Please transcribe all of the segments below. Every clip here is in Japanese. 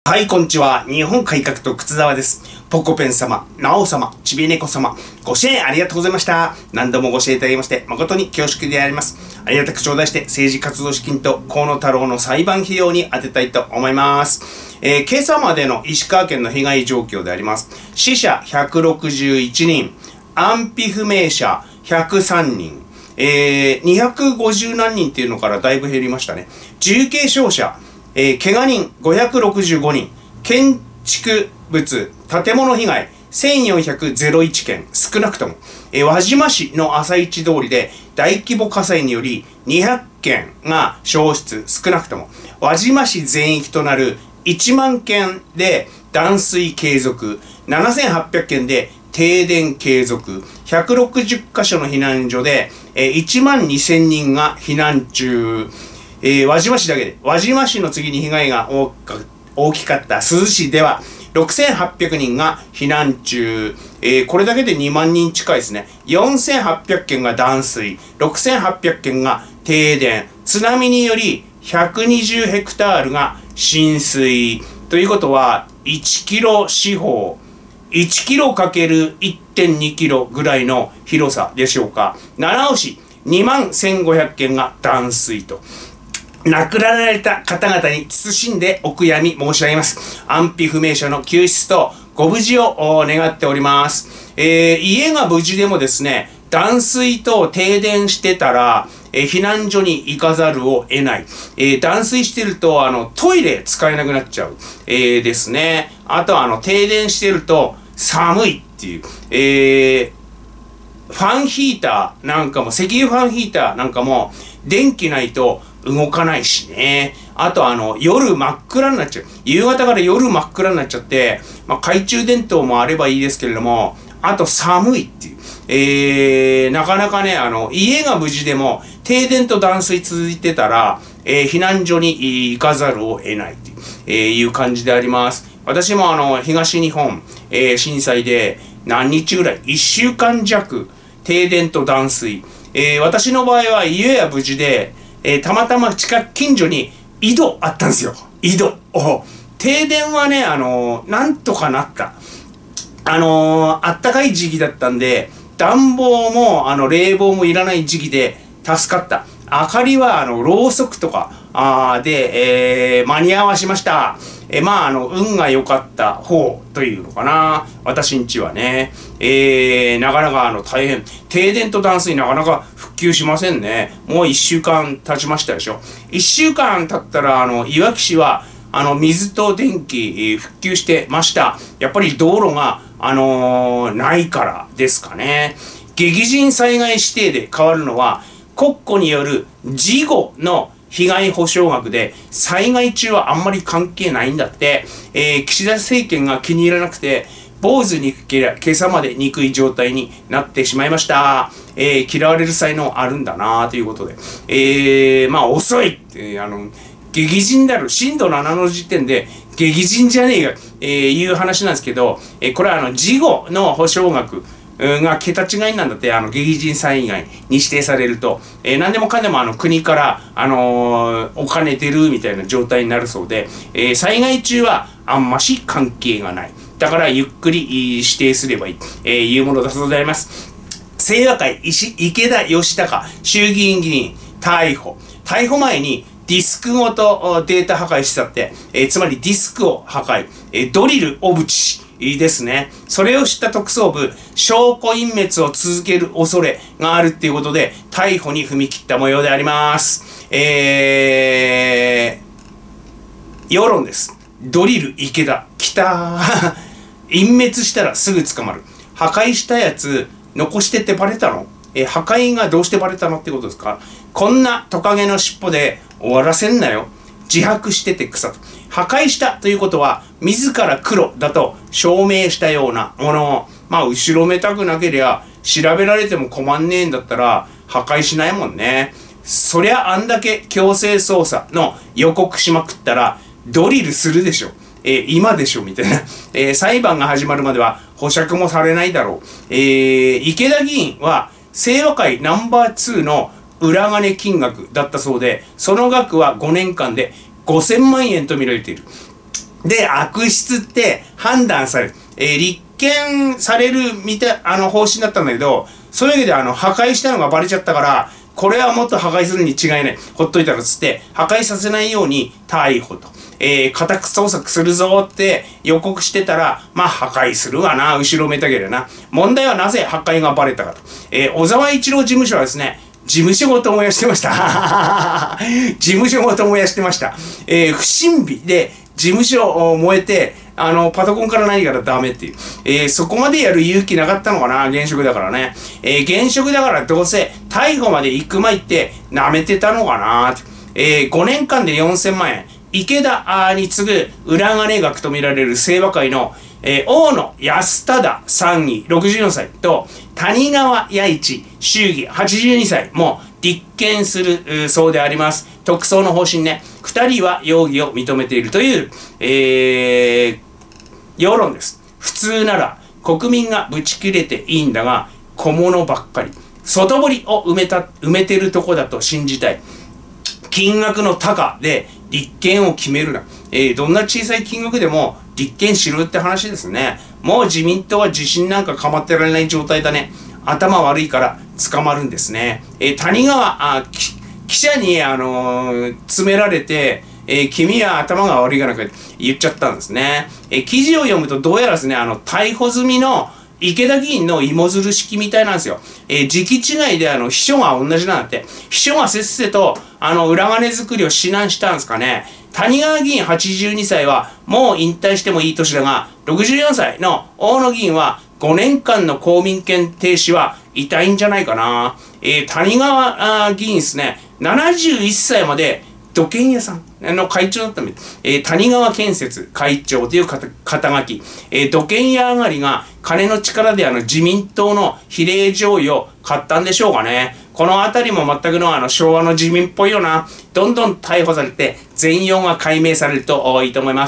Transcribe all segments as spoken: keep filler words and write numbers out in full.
はい、こんにちは。日本改革と靴沢です。ポコペン様、ナオ様、ちびねこ様、ご支援ありがとうございました。何度もご支援いただきまして、誠に恐縮であります。ありがたく頂戴して、政治活動資金と河野太郎の裁判費用に充てたいと思います。えー、今朝までの石川県の被害状況であります。死者ひゃくろくじゅういちにん、安否不明者ひゃくさんにん、えー、にひゃくごじゅうなんにんっていうのからだいぶ減りましたね。重軽傷者、えー、怪我人ごひゃくろくじゅうごにん、建築物、建物被害せんよんひゃくいちけん、少なくとも、えー、輪島市の朝市通りで大規模火災によりにひゃっけんが焼失、少なくとも、輪島市全域となるいちまんけんで断水継続、ななせんはっぴゃくけんで停電継続、ひゃくろくじゅっかしょの避難所で、えー、いちまんにせんにんが避難中、えー、輪島市だけで、輪島市の次に被害が大か大きかった珠洲市ではろくせんはっぴゃくにんが避難中、えー、これだけでにまんにん近いですね。よんせんはっぴゃくけんが断水、ろくせんはっぴゃくけんが停電、津波によりひゃくにじゅうヘクタールが浸水ということはいちキロ四方、いちキロかけるいってんにキロぐらいの広さでしょうか。七尾市にまんせんごひゃくけんが断水と。亡くなられた方々に謹んでお悔やみ申し上げます。安否不明者の救出とご無事を願っております。えー、家が無事でもですね、断水と停電してたら、えー、避難所に行かざるを得ない。えー、断水してると、あの、トイレ使えなくなっちゃう。えー、ですね。あとは、あの、停電してると寒いっていう。えー、ファンヒーターなんかも、石油ファンヒーターなんかも、電気ないと動かないしね。あとあの、夜真っ暗になっちゃう。夕方から夜真っ暗になっちゃって、まあ、懐中電灯もあればいいですけれども、あと寒いっていう。えー、なかなかね、あの、家が無事でも、停電と断水続いてたら、えー、避難所に行かざるを得ないっていう、えー、いう感じであります。私もあの、東日本、えー、震災で何日ぐらい、いっしゅうかんじゃく、停電と断水。えー、私の場合は家は無事で、えー、たまたま近近所に井戸あったんですよ。井戸。お停電はね、あのー、なんとかなった。あのー、あったかい時期だったんで、暖房も、あの、冷房もいらない時期で助かった。明かりは、あの、ろうそくとか、あで、えー、間に合わしました。えー、まあ、あの、運が良かった方というのかな。私んちはね。えー、なかなか、あの、大変。停電と断水なかなか復旧しませんね。もう一週間経ちましたでしょ。一週間経ったら、あの、いわき市は、あの、水と電気、えー、復旧してました。やっぱり道路が、あのー、ないからですかね。激甚災害指定で変わるのは、国庫による事後の被害補償額で、災害中はあんまり関係ないんだって、えー、岸田政権が気に入らなくて、坊主にけりゃ今朝まで憎い状態になってしまいました。えー、嫌われる才能あるんだなということで。えー、まあ遅いって、あの、激甚である。震度ななの時点で、激甚じゃねえか、えー、いう話なんですけど、えー、これはあの、事後の補償額が桁違いなんだって、あの、激甚災害に指定されると、えー、何でもかんでもあの、国から、あのー、お金出るみたいな状態になるそうで、えー、災害中はあんまし関係がない。だからゆっくり指定すればいい、えー、いうものだそうであります。清和会石池田義孝衆議院議員逮捕。逮捕前にディスクごとデータ破壊したって、えー、つまりディスクを破壊、えー、ドリル小渕ですね。それを知った特捜部、証拠隠滅を続ける恐れがあるっていうことで、逮捕に踏み切った模様であります。えー、世論です。ドリル池田。来たー。隠滅したらすぐ捕まる。破壊したやつ、残してってバレたの？えー、破壊がどうしてバレたのってことですか？こんなトカゲの尻尾で終わらせんなよ。自白してて草と。破壊したということは、自ら黒だと証明したようなものを、まあ、後ろめたくなけりゃ、調べられても困んねえんだったら、破壊しないもんね。そりゃあんだけ強制捜査の予告しまくったら、ドリルするでしょ。えー、今でしょみたいな、えー。裁判が始まるまでは保釈もされないだろう。えー、池田議員は、清和会ナンバーツーの裏金金額だったそうで、その額はごねんかんでごせんまんえんと見られている。 で、悪質って判断される。えー、立件されるみたい、あの、方針だったんだけど、そういうわけで、あの、破壊したのがバレちゃったから、これはもっと破壊するに違いない。ほっといたらつって、破壊させないように逮捕と。えー、家宅捜索するぞって予告してたら、まあ破壊するわな、後ろめたければな。問題はなぜ破壊がバレたかと。えー、小沢一郎事務所はですね、事務所ごと燃やしてました。事務所ごと燃やしてました。えー、不審火で事務所を燃えて、あの、パソコンから何からダメっていう。えー、そこまでやる勇気なかったのかな、現職だからね。えー、現職だからどうせ逮捕まで行く前って舐めてたのかなって。えー、ごねんかんでよんせんまんえん。池田に次ぐ裏金額とみられる清和会の、えー、大野安忠参議ろくじゅうよんさいと谷川弥一衆議はちじゅうにさいも立件するそうであります。特捜の方針ね。二人は容疑を認めているという、えー、世論です。普通なら国民がブチ切れていいんだが、小物ばっかり。外堀を埋めた、埋めてるとこだと信じたい。金額の高で立件を決めるな。えー、どんな小さい金額でも立件しろって話ですね。もう自民党は自信なんかかまってられない状態だね。頭悪いから捕まるんですね。えー、谷川あ記者に、あのー、詰められて、えー、君は頭が悪いかなんか言っちゃったんですね。えー、記事を読むとどうやらですね、あの、逮捕済みの池田議員の芋づる式みたいなんですよ。えー、時期違いであの、秘書が同じなんだって。秘書がせっせと、あの、裏金作りを指南したんですかね。谷川議員はちじゅうにさいは、もう引退してもいい年だが、ろくじゅうよんさいの大野議員は、ごねんかんの公民権停止は痛いんじゃないかな。えー、谷川議員ですね、ななじゅういっさいまで土建屋さんの会長だったみたい。えー、谷川建設会長という肩書き。えー、土建屋上がりが金の力であの自民党の比例上位を買ったんでしょうかね。このあたりも全くのあの昭和の自民っぽいよな。どんどん逮捕されて全容が解明されるといいと思います。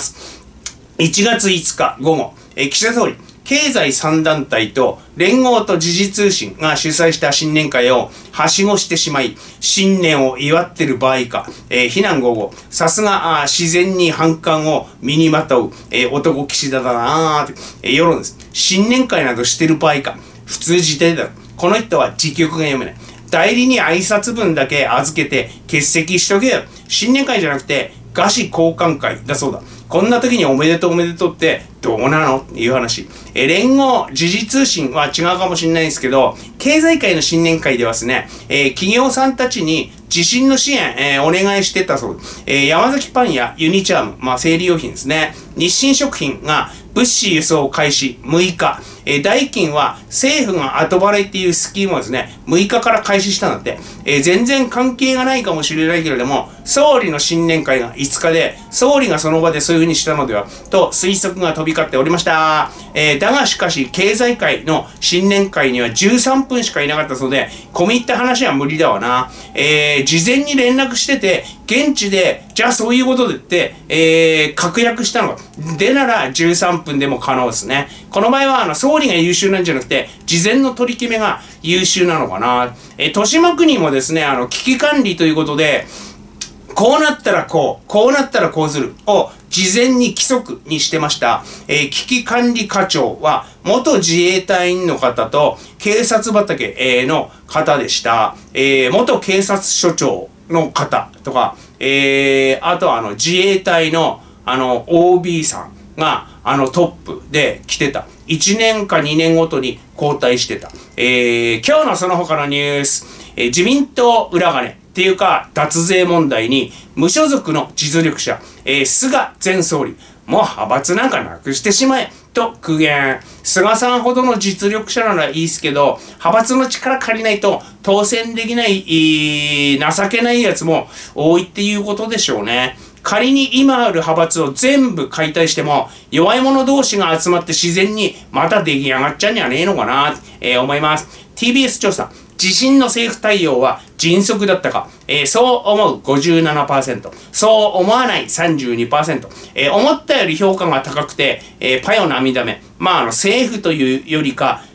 いちがついつか午後、えー、岸田総理、経済さん団体と連合と時事通信が主催した新年会をはしごしてしまい、新年を祝ってる場合か、えー、非難合々、さすが自然に反感を身にまとう、えー、男岸田だなーって、えー、世論です。新年会などしてる場合か、普通自体だろ。この人は時局が読めない。代理に挨拶文だけ預けて欠席しとけよ。新年会じゃなくて、賀詞交換会だそうだ。こんな時におめでとうおめでとうってどうなのっていう話。え、連合、時事通信は違うかもしれないですけど、経済界の新年会ではですね、えー、企業さんたちに地震の支援、えー、お願いしてたそうです。えー、山崎パンやユニチャーム、まあ生理用品ですね。日清食品が物資輸送開始むいか。えー、代金は政府が後払いっていうスキームをですね、むいかから開始したんだって。えー、全然関係がないかもしれないけれども、総理の新年会がいつかで、総理がその場でそういう風にしたのでは、と推測が飛び交っておりました。えー、だがしかし、経済界の新年会にはじゅうさんぷんしかいなかったそうで、込み入った話は無理だわな。えー、事前に連絡してて、現地で、じゃあそういうことでって、えー、確約したのか。でならじゅうさんぷんでも可能ですね。この場合は、あの、総理が優秀なんじゃなくて、事前の取り決めが優秀なのかな。えー、豊島区にもですね、あの、危機管理ということで、こうなったらこう、こうなったらこうするを事前に規則にしてました。えー、危機管理課長は元自衛隊員の方と警察畑、えー、の方でした。えー、元警察署長の方とか、えー、あとはあの自衛隊のあの オービー さんがあのトップで来てた。いちねんかにねんごとに交代してた。えー、今日のその他のニュース、えー、自民党裏金。っていうか、脱税問題に無所属の実力者、えー、菅前総理、もう派閥なんかなくしてしまえ、と苦言。菅さんほどの実力者ならいいですけど、派閥の力借りないと当選できない、えー、情けないやつも多いっていうことでしょうね。仮に今ある派閥を全部解体しても、弱い者同士が集まって自然にまた出来上がっちゃうんじゃねえのかな、えー、思います。ティービーエス 調査。地震の政府対応は迅速だったか、えー、そう思う ごじゅうななパーセント、そう思わない さんじゅうにパーセント、えー、思ったより評価が高くて、えー、パヨ涙目。まあ、あの、政府というよりか、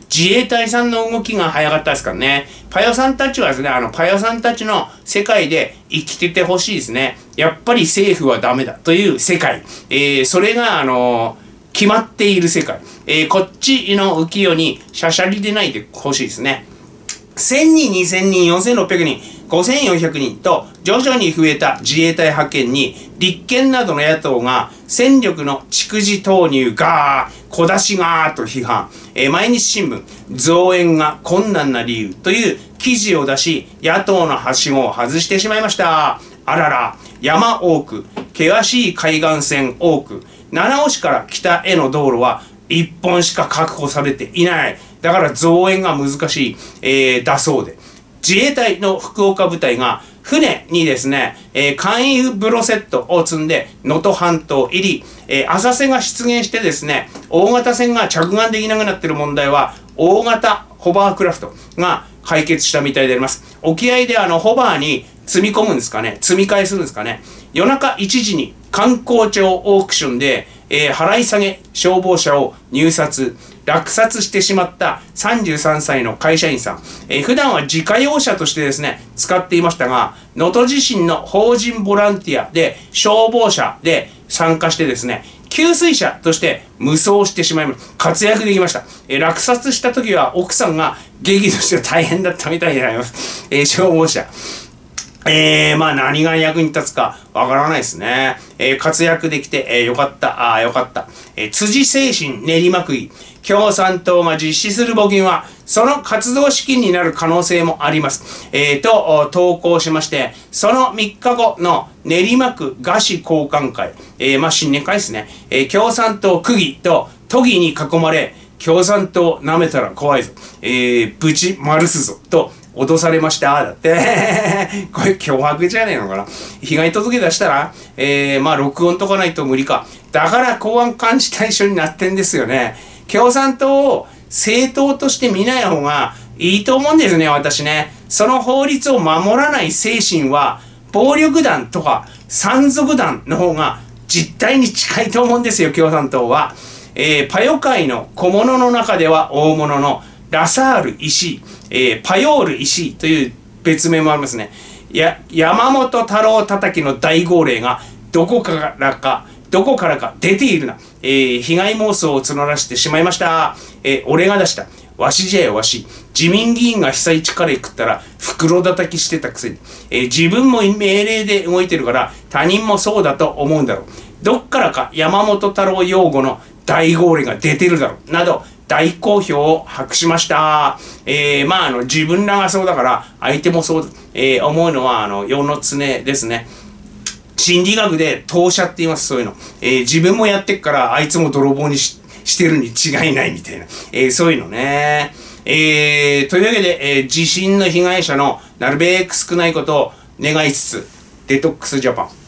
自衛隊さんの動きが早かったですからね。パヨさんたちはですね、あの、パヨさんたちの世界で生きててほしいですね。やっぱり政府はダメだという世界。えー、それが、あのー、決まっている世界。えー、こっちの浮世にしゃしゃりでないでほしいですね。せんにん、にせんにん、よんせんろっぴゃくにん、ごせんよんひゃくにんと徐々に増えた自衛隊派遣に立憲などの野党が戦力の蓄次投入がー、小出しがーと批判。えー、毎日新聞、増援が困難な理由という記事を出し、野党のはしごを外してしまいました。あらら、山多く、険しい海岸線多く、七尾市から北への道路はいっぽんしか確保されていない。だから増援が難しい、えー、だそうで。自衛隊の福岡部隊が船にですね、えー、簡易ブロセットを積んで能登半島入り、えー、浅瀬が出現してですね、大型船が着岸できなくなっている問題は、大型ホバークラフトが解決したみたいであります。沖合であのホバーに積み込むんですかね、積み替えするんですかね。夜中いちじに官公庁オークションで、えー、払い下げ消防車を入札、落札してしまったさんじゅうさんさいの会社員さん。えー、普段は自家用車としてですね、使っていましたが、能登地震の法人ボランティアで消防車で参加してですね、給水車として無双してしまいました。活躍できました。えー、落札した時は奥さんが激怒して大変だったみたいであります。えー、消防車。えー、まあ何が役に立つかわからないですね。えー、活躍できて、えー、よかった。ああ、よかった。えー、辻精神練馬区議。共産党が実施する募金は、その活動資金になる可能性もあります。えー、と、投稿しまして、そのみっかごの練馬区賀市交換会、えー、まあ新年会ですね。えー、共産党区議と都議に囲まれ、共産党舐めたら怖いぞ。えー、ぶち丸すぞ。と、脅されました。だって。これ脅迫じゃねえのかな。被害届出したら、えー、まあ録音とかないと無理か。だから公安監視対象になってんですよね。共産党を政党として見ない方がいいと思うんですね、私ね。その法律を守らない精神は、暴力団とか山賊団の方が実態に近いと思うんですよ、共産党は。えー、パヨ界の小物の中では大物のラサール石井、えー、パヨール石井という別名もありますね。や、山本太郎叩きの大号令がどこからか、どこからか出ているな。えー、被害妄想を募らせてしまいました。えー、俺が出した。わしじゃよわし。自民議員が被災地カレー食ったら袋叩きしてたくせに。えー、自分も命令で動いてるから他人もそうだと思うんだろう。どっからか山本太郎擁護の大号令が出てるだろう。など、大好評を博しました。えー、まあ、あの、自分らがそうだから、相手もそうだ。えー、思うのは、あの、世の常ですね。心理学で投射って言います、そういうの。えー、自分もやってっから、あいつも泥棒に し, してるに違いないみたいな。えー、そういうのね。えー、というわけで、えー、地震の被害者のなるべく少ないことを願いつつ、デトックスジャパン。